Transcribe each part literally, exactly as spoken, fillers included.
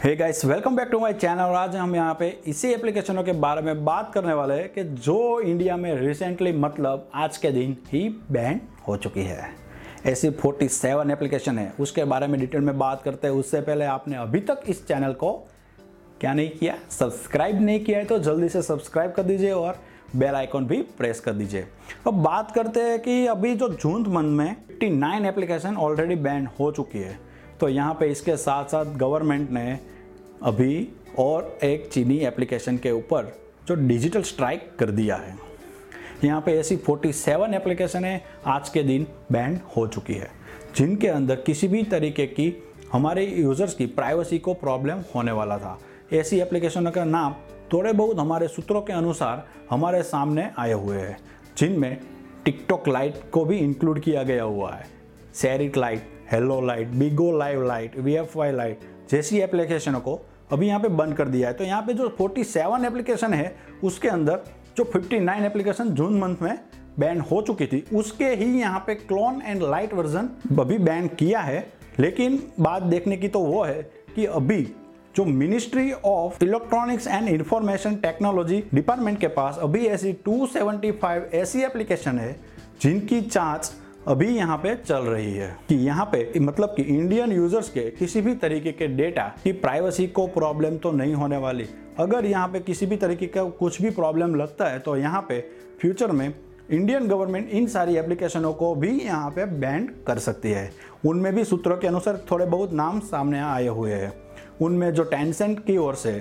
Hey guys, welcome back to my channel. और आज हम यहाँ पे इसी एप्लीकेशनों के बारे में बात करने वाले हैं कि जो इंडिया में रिसेंटली मतलब आज के दिन ही बैन हो चुकी है। ऐसी सैंतालीस एप्लीकेशन है, उसके बारे में डिटेल में बात करते हैं। उससे पहले आपने अभी तक इस चैनल को क्या नहीं किया, सब्सक्राइब नहीं किया है तो जल्दी से सब्सक्राइब कर दीजिए और बेल आइकॉन भी प्रेस कर दीजिए। अब बात करते हैं कि अभी जो जून मंथ में उनसठ एप्लीकेशन ऑलरेडी बैन हो चुकी है। तो यहाँ पे इसके साथ साथ गवर्नमेंट ने अभी और एक चीनी एप्लीकेशन के ऊपर जो डिजिटल स्ट्राइक कर दिया है। यहाँ पे ऐसी सैंतालीस एप्लीकेशन है आज के दिन बैन हो चुकी है, जिनके अंदर किसी भी तरीके की हमारे यूज़र्स की प्राइवेसी को प्रॉब्लम होने वाला था। ऐसी एप्लीकेशनों का नाम थोड़े बहुत हमारे सूत्रों के अनुसार हमारे सामने आए हुए हैं, जिनमें टिकटॉक लाइट को भी इंक्लूड किया गया हुआ है। SHAREit lite, Helo lite, Bigo live lite, V F Y lite जैसी एप्लीकेशनों को अभी यहाँ पे बंद कर दिया है। तो यहाँ पे जो सैंतालीस एप्लीकेशन है उसके अंदर जो उनसठ एप्लीकेशन जून मंथ में बैन हो चुकी थी, उसके ही यहाँ पे क्लोन एंड लाइट वर्जन अभी बैन किया है। लेकिन बात देखने की तो वो है कि अभी जो ministry of electronics and information technology department के पास अभी ऐसी दो सौ पचहत्तर ऐसी एप्लीकेशन है जिनकी जांच अभी यहाँ पे चल रही है कि यहाँ पे मतलब कि इंडियन यूजर्स के किसी भी तरीके के डेटा की प्राइवेसी को प्रॉब्लम तो नहीं होने वाली। अगर यहाँ पे किसी भी तरीके का कुछ भी प्रॉब्लम लगता है तो यहाँ पे फ्यूचर में इंडियन गवर्नमेंट इन सारी एप्लीकेशनों को भी यहाँ पे बैन कर सकती है। उनमें भी सूत्रों के अनुसार थोड़े बहुत नाम सामने आए हुए हैं। उनमें जो टेंसेंट की ओर से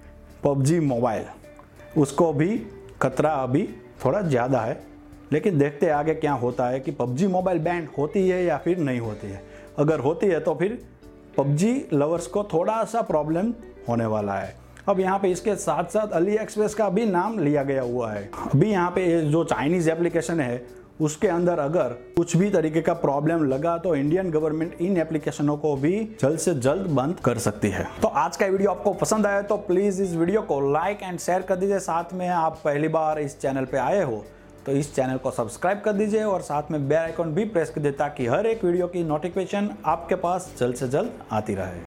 पबजी मोबाइल, उसको भी खतरा अभी थोड़ा ज़्यादा है। लेकिन देखते हैं आगे क्या होता है कि पबजी मोबाइल बैन होती है या फिर नहीं होती है। अगर होती है तो फिर पबजी लवर्स को थोड़ा सा प्रॉब्लम होने वाला है। अब यहाँ पे इसके साथ साथ अली एक्सप्रेस का भी नाम लिया गया हुआ है। अभी यहाँ पे जो चाइनीज़ एप्लीकेशन है उसके अंदर अगर कुछ भी तरीके का प्रॉब्लम लगा तो इंडियन गवर्नमेंट इन एप्लीकेशनों को भी जल्द से जल्द बंद कर सकती है। तो आज का वीडियो आपको पसंद आया तो प्लीज़ इस वीडियो को लाइक एंड शेयर कर दीजिए। साथ में आप पहली बार इस चैनल पर आए हो तो इस चैनल को सब्सक्राइब कर दीजिए और साथ में बेल आइकन भी प्रेस कर दीजिए ताकि हर एक वीडियो की नोटिफिकेशन आपके पास जल्द से जल्द आती रहे।